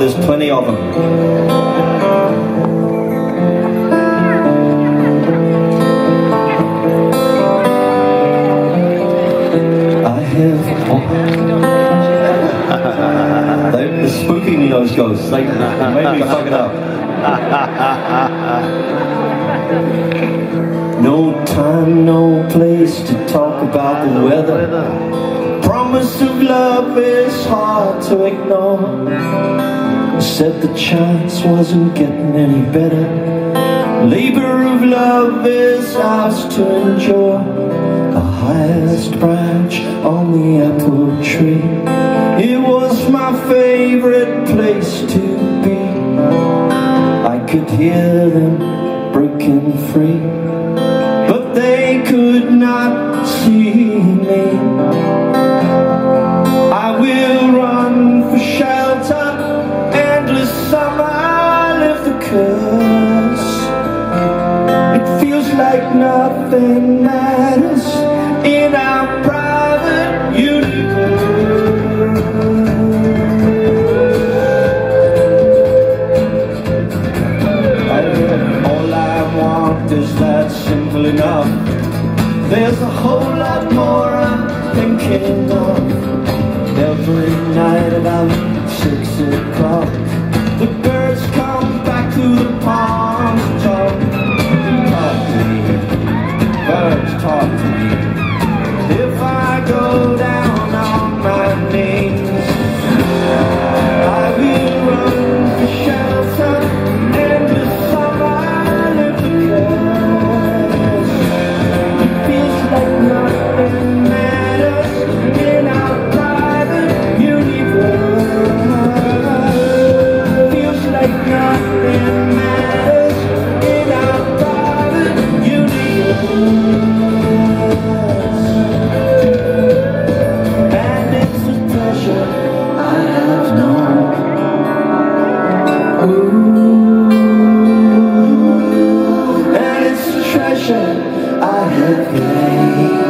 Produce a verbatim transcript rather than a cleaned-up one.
there's plenty of them. I have... they, they're spooking me, those ghosts. They made me fuck it up. No time, no place to talk about the weather. Promise of love is hard to ignore. Said the chance wasn't getting any better. Labor of love is ours to enjoy. The highest branch on the apple tree. It was my favorite place to be. I could hear them breaking free, but they could not see me. I will run for shelter, endless summer, live the curse. It feels like nothing matters in our private universe. All I want is that simple enough. There's a whole lot more I'm thinking of. Every night about six o'clock, the birds come back to the pond to talk. Talk to me, birds talk to me. If I go down on my knees, I will run for shelter, and the summer live the curse. It feels like nothing matters in our private universe. Feels like nothing matters in our private universe. And it's a pleasure I have known. Ooh. And it's a treasure I have gained.